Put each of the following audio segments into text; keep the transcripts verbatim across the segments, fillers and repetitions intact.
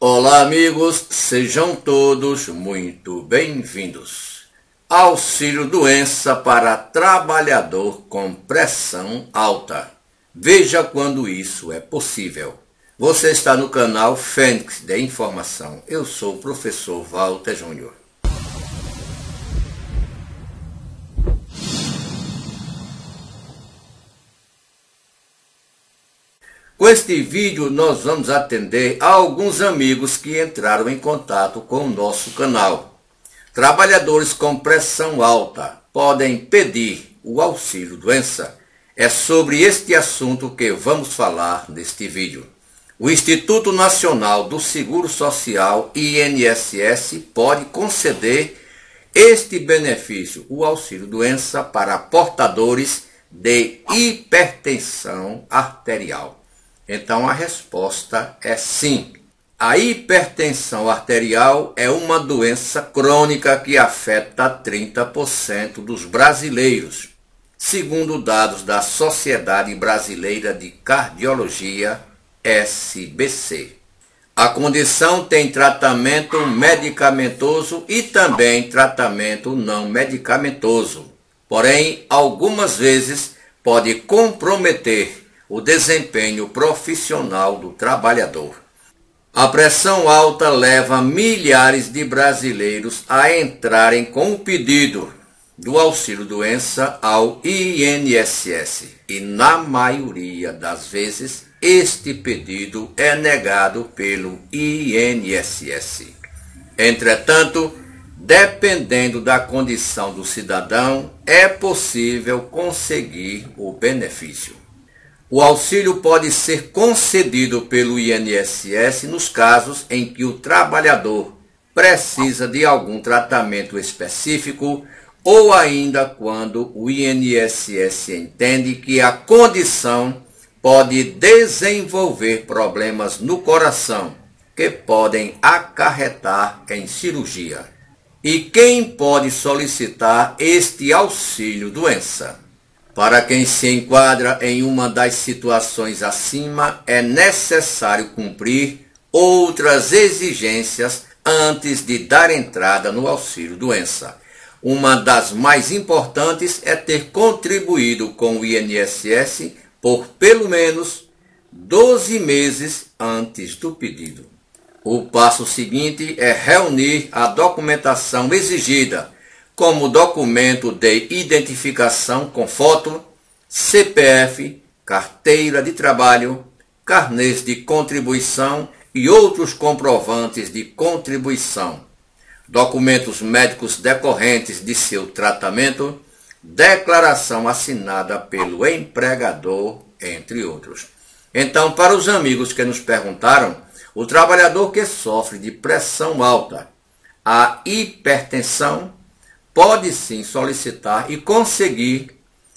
Olá amigos, sejam todos muito bem-vindos. Auxílio doença para trabalhador com pressão alta. Veja quando isso é possível. Você está no canal Fênix de Informação. Eu sou o professor Walter Júnior. Com este vídeo nós vamos atender a alguns amigos que entraram em contato com o nosso canal. Trabalhadores com pressão alta podem pedir o auxílio doença. É sobre este assunto que vamos falar neste vídeo. O Instituto Nacional do Seguro Social, I N S S, pode conceder este benefício, o auxílio doença, para portadores de hipertensão arterial. Então a resposta é sim. A hipertensão arterial é uma doença crônica que afeta trinta por cento dos brasileiros, segundo dados da Sociedade Brasileira de Cardiologia, S B C. A condição tem tratamento medicamentoso e também tratamento não medicamentoso. Porém, algumas vezes pode comprometer o desempenho profissional do trabalhador. A pressão alta leva milhares de brasileiros a entrarem com o pedido do auxílio doença ao I N S S e, na maioria das vezes, este pedido é negado pelo I N S S. Entretanto, dependendo da condição do cidadão, é possível conseguir o benefício. O auxílio pode ser concedido pelo I N S S nos casos em que o trabalhador precisa de algum tratamento específico ou ainda quando o I N S S entende que a condição pode desenvolver problemas no coração que podem acarretar em cirurgia. E quem pode solicitar este auxílio doença? Para quem se enquadra em uma das situações acima, é necessário cumprir outras exigências antes de dar entrada no auxílio doença. Uma das mais importantes é ter contribuído com o I N S S por pelo menos doze meses antes do pedido. O passo seguinte é reunir a documentação exigida, como documento de identificação com foto, C P F, carteira de trabalho, carnês de contribuição e outros comprovantes de contribuição, documentos médicos decorrentes de seu tratamento, declaração assinada pelo empregador, entre outros. Então, para os amigos que nos perguntaram, o trabalhador que sofre de pressão alta, a hipertensão, pode sim solicitar e conseguir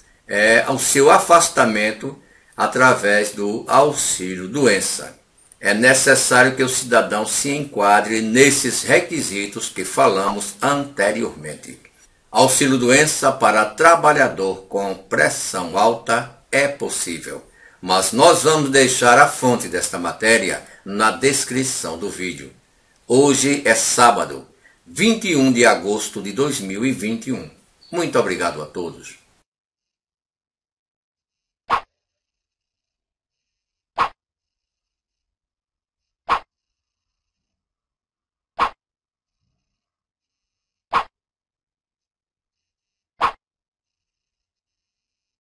é, o seu afastamento através do auxílio doença. É necessário que o cidadão se enquadre nesses requisitos que falamos anteriormente. Auxílio doença para trabalhador com pressão alta é possível, mas nós vamos deixar a fonte desta matéria na descrição do vídeo. Hoje é sábado, vinte e um de agosto de dois mil e vinte e um. Muito obrigado a todos.